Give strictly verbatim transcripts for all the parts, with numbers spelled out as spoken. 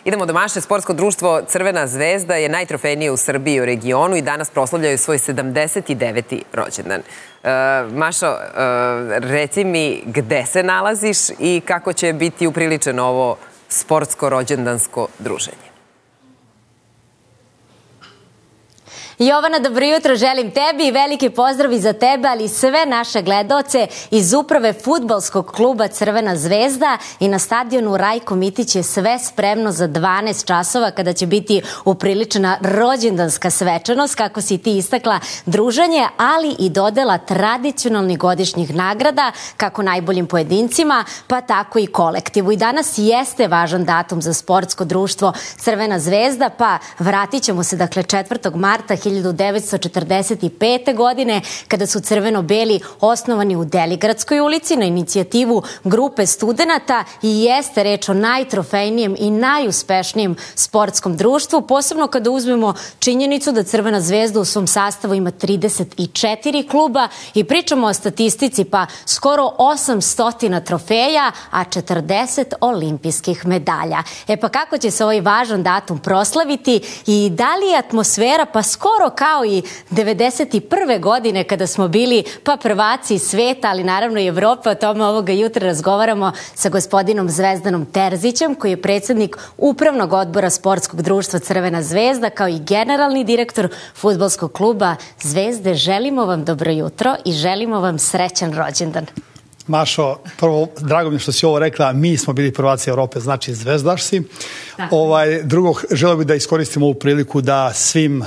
Idemo do Maše. Sportsko društvo Crvena zvezda je najtrofejnije u Srbiji i u regionu i danas proslavljaju svoj sedamdeset deveti rođendan. Mašo, reci mi gde se nalaziš i kako će biti upriličeno ovo sportsko rođendansko druženje? Jovana, dobro jutro, želim tebi i veliki pozdrav i za tebe, ali i sve naše gledaoce iz uprave fudbalskog kluba Crvena zvezda. I na stadionu Rajko Mitić je sve spremno za dvanaest časova kada će biti upriličena rođendanska svečanost, kako si ti istakla, druženje, ali i dodela tradicionalnih godišnjih nagrada, kako najboljim pojedincima, pa tako i kolektivu. I danas jeste važan datum za sportsko društvo Crvena zvezda, pa vratit ćemo se dakle četvrtog marta hiljadu devetsto četrdeset pete. godine, kada su crveno-beli osnovani u Deligradskoj ulici na inicijativu grupe studenata i jeste reč o najtrofejnijem i najuspešnijem sportskom društvu, posebno kada uzmemo činjenicu da Crvena zvezda u svom sastavu ima trideset četiri kluba i pričamo o statistici, pa skoro osamsto trofeja, a četrdeset olimpijskih medalja. E pa kako će se ovaj važan datum proslaviti i da li je atmosfera pa skoro kao i devedeset prve. godine kada smo bili pa prvaci sveta, ali naravno i Evrope. O tome ovoga jutra razgovaramo sa gospodinom Zvezdanom Terzićem, koji je predsjednik Upravnog odbora Sportskog društva Crvena zvezda, kao i generalni direktor fudbalskog kluba Zvezde. Želimo vam dobro jutro i želimo vam srećan rođendan. Mašo, prvo, drago mi je što si ovo rekla, mi smo bili prvaci Evrope, znači zvezdaš si. Ovaj, drugo, želeo bih da iskoristimo ovu priliku da svim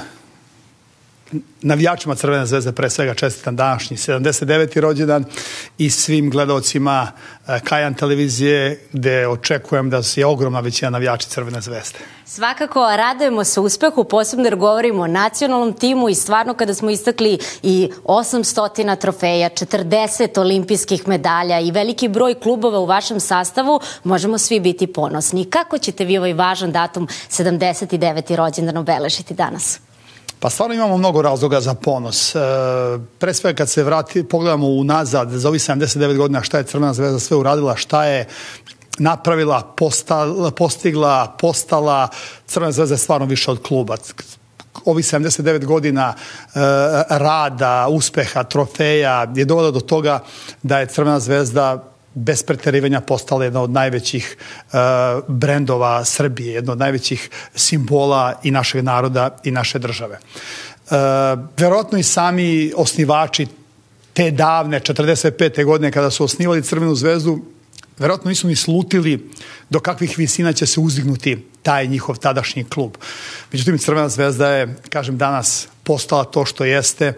navijačima Crvene zvezde pre svega čestitam današnji sedamdeset deveti rođendan i svim gledalcima Kajan televizije, gde očekujem da je ogromna većina navijača Crvene zvezde. Svakako radujemo se uspehu, posebno jer govorimo o nacionalnom timu i stvarno kada smo istakli i osamsto trofeja, četrdeset olimpijskih medalja i veliki broj klubova u vašem sastavu, možemo svi biti ponosni. Kako ćete vi ovaj važan datum sedamdeset deveti rođendan obeležiti danas? Pa stvarno imamo mnogo razloga za ponos. E, pre svega kad se vrati, pogledamo unazad za ovih sedamdeset devet godina šta je Crvena zvezda sve uradila, šta je napravila, postala, postigla, postala. Crvena zvezda je stvarno više od kluba. Ovih sedamdeset devet godina e, rada, uspeha, trofeja je dovela do toga da je Crvena zvezda bez preterivanja postala jedna od najvećih uh, brendova Srbije, jedna od najvećih simbola i našeg naroda i naše države. Uh, verovatno i sami osnivači te davne četrdeset pete. godine kada su osnivali Crvenu zvezdu, verovatno nisu ni slutili do kakvih visina će se uzdignuti taj njihov tadašnji klub. Međutim, Crvena zvezda je, kažem, danas postala to što jeste.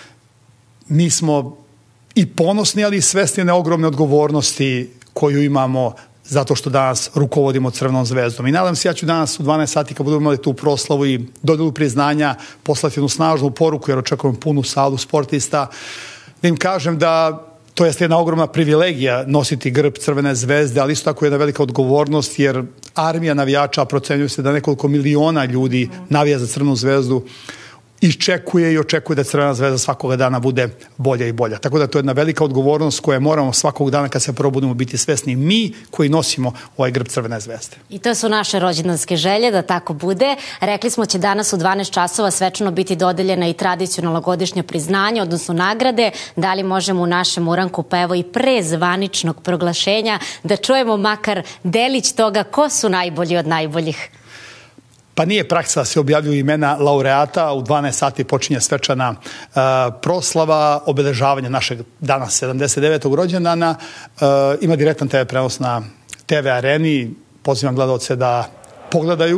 Mi smo i ponosni, ali i svesni na ogromne odgovornosti koju imamo zato što danas rukovodimo Crvenom zvezdom. I nadam se, ja ću danas u dvanaest sati kad budemo imali tu proslavu i dodelu priznanja poslati jednu snažnu poruku, jer očekujem punu salu sportista, da im kažem da to je jedna ogromna privilegija nositi grb Crvene zvezde, ali isto tako jedna velika odgovornost, jer armija navijača, procenjuje se da nekoliko miliona ljudi navija za Crvenu zvezdu, iščekuje i očekuje da Crvena zvezda svakoga dana bude bolja i bolja. Tako da to je jedna velika odgovornost koja moramo svakog dana kad se probudimo biti svesni mi koji nosimo ovaj grb Crvene zvezde. I to su naše rođendanske želje da tako bude. Rekli smo će danas u dvanaest časova svečano biti dodeljena i tradicionalna godišnja priznanja, odnosno nagrade. Da li možemo u našem uranku, pa evo i pre zvaničnog proglašenja, da čujemo makar delić toga ko su najbolji od najboljih? Pa nije praksa da se objavljuju imena laureata. U dvanaest sati počinje svečana uh, proslava, obeležavanja našeg danas sedamdeset devetog rođendana. Uh, ima direktan te ve prenos na te ve areni. Pozivam gledalce da pogledaju.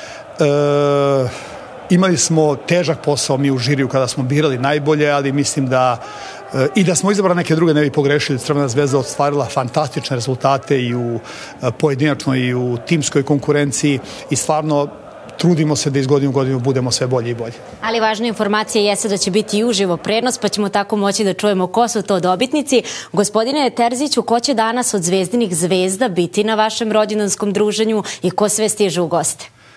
Uh, imali smo težak posao mi u žiriju kada smo birali najbolje, ali mislim da uh, i da smo izabrali neke druge ne bi pogrešili. Crvena zvezda ostvarila fantastične rezultate i u uh, pojedinačnoj i u timskoj konkurenciji i stvarno trudimo se da iz godine u godinu budemo sve bolji i bolji. Ali važna informacija jeste da će biti i uživo prenos, pa ćemo tako moći da čujemo ko su to dobitnici. Gospodine Terziću, ko će danas od zvezdinih zvezda biti na vašem rođendanskom druženju i ko sve stiže u goste?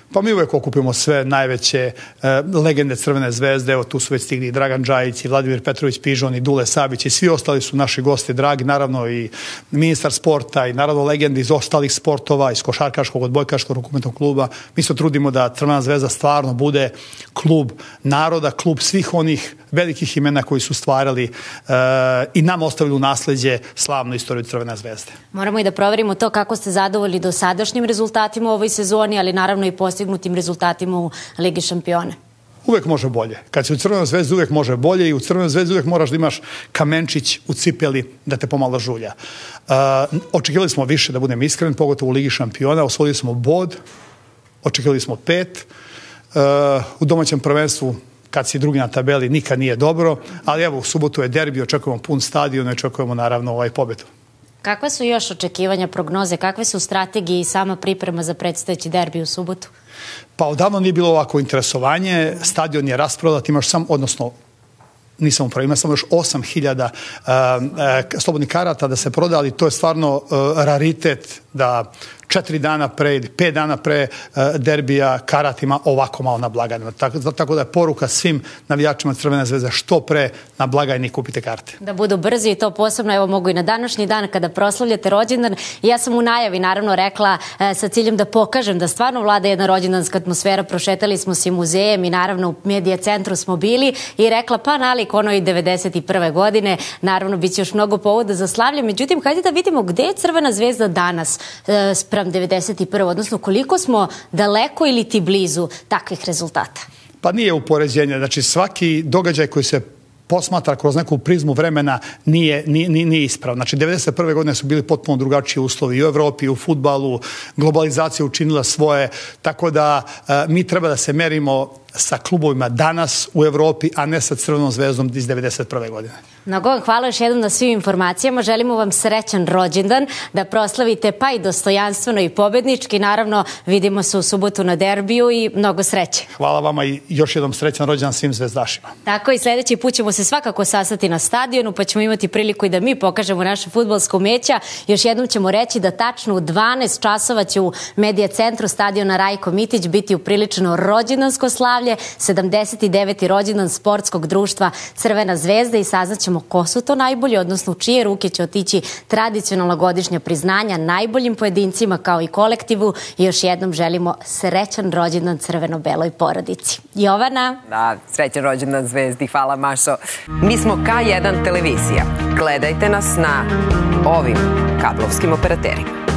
Pa mi uvek okupimo sve najveće legende Crvene zvezde, evo tu su već stigli i Dragan Džajić, i Vladimir Petrović Pižon, i Dule Sabić, i svi ostali su naši gosti dragi, naravno i ministar sporta, i naravno legende iz ostalih sportova, iz košarkaškog, odbojkaškog, rukometnog kluba. Mi se trudimo da Crvena zvezda stvarno bude klub naroda, klub svih onih velikih imena koji su stvarali uh, i nam ostavili u nasleđe slavnu istoriju Crvene zvezde. Moramo i da proverimo to kako ste zadovoljni dosadašnjim rezultatima u ovoj sezoni, ali naravno i postignutim rezultatima u Ligi šampiona. Uvek može bolje. Kad si u Crvenoj zvezdi uvek može bolje i u Crvenoj zvezdi uvek moraš da imaš kamenčić u cipeli da te pomalo žulja. Uh, očekivali smo više, da budem iskren, pogotovo u Ligi šampiona. Osvojili smo bod, očekivali smo pet. Uh, u domaćem prvenstvu, kad si drugi na tabeli, nikad nije dobro, ali evo, u subotu je derbi, očekujemo pun stadion i očekujemo naravno ovaj pobedu. Kakve su još očekivanja, prognoze, kakve su strategije i sama priprema za predstojeći derbi u subotu? Pa odavno nije bilo ovako interesovanje, stadion je rasprodat, imaš sam, odnosno nisam upravo, ima samo još osam hiljada uh, uh, slobodnih karata da se proda, ali to je stvarno uh, raritet da četiri dana pre ili pet dana pre uh, derbija karat ima ovako malo na blagajnima. Tako, tako da je poruka svim navijačima Crvene zvezde što pre na blagajni kupite karte. Da budu brzi i to posebno, evo mogu i na današnji dan kada proslavljate rođendan. Ja sam u najavi naravno rekla e, sa ciljem da pokažem da stvarno vlada jedna rođendanska atmosfera. Prošetali smo se muzejem i naravno u Medija centru smo bili i rekla pa nalik ono i devedeset prve godine. Naravno bit će još mnogo povoda za slavlje. Međutim, hajde da vidimo gde je Crvena zvezda danas e, sprem devedeset prve. Odnosno koliko smo daleko ili ti blizu takvih rezultata. Pa nije upoređenje. Znači svaki događaj koji se posmatra kroz neku prizmu vremena nije, nije, nije isprav. Znači, devedeset prve godine su bili potpuno drugačiji uslovi i u Evropi, i u fudbalu, globalizacija učinila svoje, tako da a, mi treba da se merimo sa klubovima danas u Evropi, a ne sa Crvenom zvezdom iz devedeset prve godine. Mnogo vam hvala još jednom na svim informacijama. Želimo vam srećan rođendan, da proslavite pa i dostojanstveno i pobednički. Naravno, vidimo se u subotu na derbiju i mnogo sreće. Hvala vama i još jednom srećan rođendan svim zvezdašima. Tako i sljedeći put ćemo se svakako sastati na stadionu, pa ćemo imati priliku i da mi pokažemo naše fudbalsko umeća. Još jednom ćemo reći da tačno u dvanaest časova će u Medija centru stadiona Rajko Mitić biti upriličeno rođendansko slavlje, sedamdeset deveti rođendan sportskog društva Crvena zvezda i saznaćemo ko su to najbolji, odnosno u čije ruke će otići tradicionalna godišnja priznanja najboljim pojedincima kao i kolektivu i još jednom želimo srećan rođendan crveno-beloj porodici. Jovana? Da, srećan rođendan zvezdi. Hvala Mašo. Mi smo K jedan televizija. Gledajte nas na ovim kablovskim operaterima.